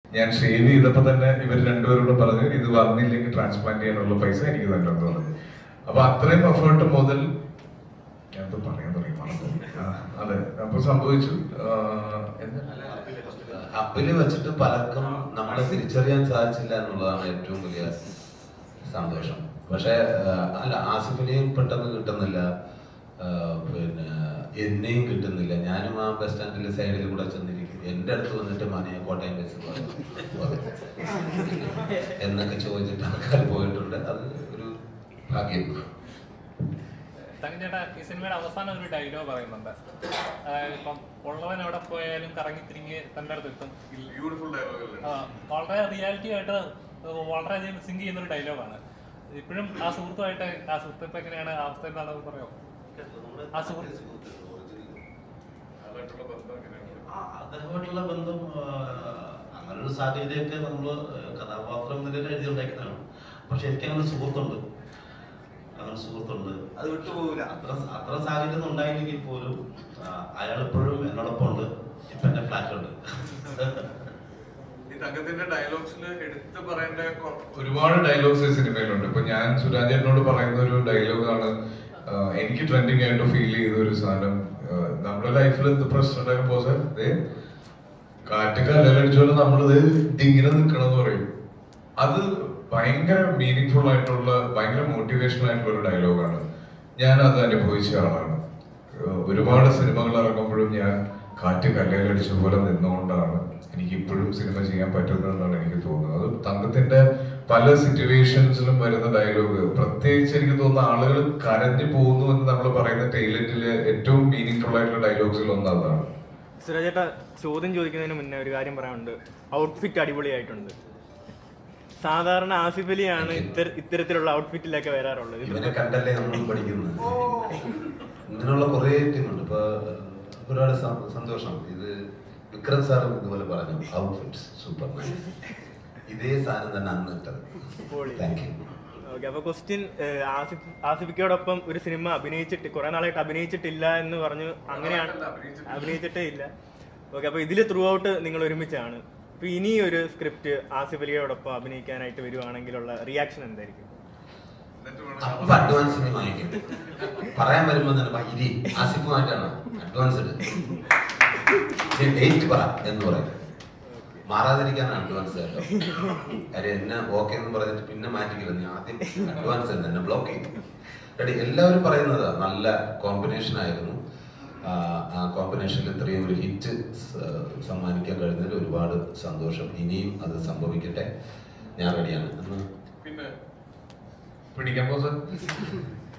ഞാൻ ഷേവ് ചെയ്തപ്പോ തന്നെ ഇവർ രണ്ടുപേരോട് പറഞ്ഞു ഇത് വന്നില്ലെങ്കിൽ ട്രാൻസ്പ്ലാന്റ് ചെയ്യാനുള്ള പൈസ എനിക്ക് തന്നെ എന്ന് പറഞ്ഞു. അപ്പൊ അത്രയും എഫേർട്ട് മുതൽ ഞാനത് പറയാൻ തുടങ്ങി അതെ. അപ്പൊ സംഭവിച്ചു അപ്പില് വെച്ചിട്ട് പലർക്കും നമ്മളെ തിരിച്ചറിയാൻ സാധിച്ചില്ല എന്നുള്ളതാണ് ഏറ്റവും വലിയ സന്തോഷം. പക്ഷെ അല്ല, ആസിഫിനെയും പെട്ടെന്ന് കിട്ടുന്നില്ല, പിന്നെ എന്നെയും കിട്ടുന്നില്ല. ഞാനും ആ ബസ് സ്റ്റാൻഡിലെ സൈഡിൽ കൂടെ ചെന്നിരിക്കും, എന്റെ അടുത്ത് വന്നിട്ട് മനെ കോട്ടയം ബസ് എന്നൊക്കെ ചോദിച്ചിട്ട് ആൾക്കാർ പോയിട്ടുണ്ട്. അത് ഒരു ഭാഗ്യം. ചേട്ടാ, ഈ സിനിമയുടെ അവസാനം ഒരു ഡയലോഗ് പറയുന്നുണ്ട്, അതായത് ഇപ്പം ഉള്ളവൻ എവിടെ പോയാലും കറങ്ങി തിരിഞ്ഞ് തന്റെ അടുത്ത് എത്തും. വളരെ റിയാലിറ്റി ആയിട്ട് വളരെയധികം സിങ്ക് ചെയ്യുന്ന ഒരു ഡയലോഗാണ്. ഇപ്പോഴും ആ സുഹൃത്തുമായിട്ട്, ആ സുഹൃത്ത് ഇപ്പൊ എങ്ങനെയാണ് അവസ്ഥ എന്താണെന്ന് പറയാമോ? ആ അദ്ദേഹമായിട്ടുള്ള ബന്ധം അങ്ങനൊരു സാഹചര്യമൊക്കെ നമ്മള് കഥാപാത്രം നിലയിൽ എഴുതിയുണ്ടാക്കുന്നതാണ്. പക്ഷെ എനിക്ക് അങ്ങനെ സുഹൃത്തുണ്ട്, അത് വിട്ടുപോകില്ല. അത്ര സാഹചര്യം ഉണ്ടായില്ലെങ്കിൽ പോലും അയാൾ എപ്പോഴും എന്നോടൊപ്പം ഉണ്ട്. ഇപ്പൊ എന്റെ ഫ്ലാറ്റുണ്ട്. ഒരുപാട് ഡയലോഗ്സ് ഈ സിനിമയിലുണ്ട്. ഇപ്പൊ ഞാൻ സുരാജേട്ടനോട് പറയുന്ന ഒരു ഡയലോഗാണ് എനിക്ക് ട്രെൻഡിങ് ആയിട്ട് ഫീൽ ചെയ്ത ഒരു സാധനം. നമ്മുടെ ലൈഫിൽ എന്ത് പ്രശ്നം ഉണ്ടാകുമ്പോ കാറ്റ് കല്ലടിച്ചോണ്ട് നമ്മളിത് ഇങ്ങനെ നിൽക്കണം എന്ന് പറയും. അത് ഭയങ്കര മീനിങ് ഫുൾ ആയിട്ടുള്ള, ഭയങ്കര മോട്ടിവേഷണൽ ആയിട്ടുള്ള ഒരു ഡയലോഗാണ്. ഞാൻ അത് അനുഭവിച്ച ആളാണ്. ഒരുപാട് സിനിമകൾ ഇറങ്ങുമ്പോഴും ഞാൻ കാറ്റ് കല്ലടിച്ച പോലെ നിന്നുകൊണ്ടാണ് എനിക്ക് ഇപ്പോഴും സിനിമ ചെയ്യാൻ പറ്റുന്നതെന്നാണ് എനിക്ക് തോന്നുന്നത്. അത് തങ്കത്തിന്റെ പല സിറ്റുവേഷൻസിലും വരുന്ന ഡയലോഗ്, പ്രത്യേകിച്ച് എനിക്ക് തോന്നുന്ന ആളുകൾ കരഞ്ഞു പോകുന്നു എന്ന് നമ്മൾ പറയുന്ന ടൈലന്റിലെ ഏറ്റവും മീനിങ് ഫുൾ ആയിട്ടുള്ള ഡയലോഗ്സിൽ ഒന്ന് അതാണ്. സുരാജേട്ടാ, ചോദ്യം ചോദിക്കുന്നതിന് മുന്നേ ഒരു കാര്യം പറയാനുണ്ട്. ഔട്ട്ഫിറ്റ് അടിപൊളിയായിട്ടുണ്ട്. സാധാരണ ആസിഫ് അലിയാണ് ഇത്തരത്തിലുള്ള ഔട്ട്ഫിറ്റിലൊക്കെ വരാറുള്ളത്. ഇവനെ കണ്ടല്ലേ നമ്മൾ പഠിക്കുന്നത്. ഇങ്ങനെയുള്ള കുറെ ടീമുണ്ട്. ഇപ്പൊ ഒരുപാട് സന്തോഷം. ഇത് വിക്രം സാറും ഇതുപോലെ പറഞ്ഞു, ഔട്ട്ഫിറ്റ്സ് സൂപ്പർ നൈസ്. ഇതേ സാധനം തന്നെ അന്ന് ഇട്ടത്. Thank you. ഓക്കെ, അപ്പൊ ക്വസ്റ്റ്യൻ, ആസിഫിക്കോടൊപ്പം ഒരു സിനിമ അഭിനയിച്ചിട്ട് കുറെ നാളായിട്ട് അഭിനയിച്ചിട്ടില്ല എന്ന് പറഞ്ഞു. അങ്ങനെയാണ്, അഭിനയിച്ചിട്ടേ ഇല്ല. ഓക്കെ, അപ്പൊ ഇതിൽ ത്രൂ ഔട്ട് നിങ്ങൾ ഒരുമിച്ചാണ്. അപ്പൊ ഇനി ഒരു സ്ക്രിപ്റ്റ് ആസിഫ് അലിയോടൊപ്പം അഭിനയിക്കാനായിട്ട് വരുവാണെങ്കിലുള്ള റിയാക്ഷൻ എന്തായിരിക്കും? അപ്പൊ അഡ്വാൻസ് വാങ്ങിക്കും. പറയാൻ വരുമ്പോ തന്നെ ഇരി ആസിഫുമായിട്ടാണ് അഡ്വാൻസ് ഡേറ്റ് പറ എന്ന് പറയും. മാറാതിരിക്കാനാണ് അഡ്വാൻസ് കേട്ടോ. കാര്യം എന്നെ ഓക്കെ എന്ന് പറഞ്ഞിട്ട് പിന്നെ മാറ്റിക്കില്ല. നീ ആദ്യം അഡ്വാൻസ് എന്നെ ബ്ലോക്ക് ചെയ്യും. റെഡി. എല്ലാവരും പറയുന്നത് നല്ല കോമ്പിനേഷൻ ആയിരുന്നു. ആ കോമ്പിനേഷനിൽ ഇത്രയും ഒരു ഹിറ്റ് സമ്മാനിക്കാൻ കഴിഞ്ഞതിൽ ഒരുപാട് സന്തോഷം. ഇനിയും അത് സംഭവിക്കട്ടെ. ഞാൻ റെഡിയാണ്. പിന്നെ പിടിക്കാൻ പോ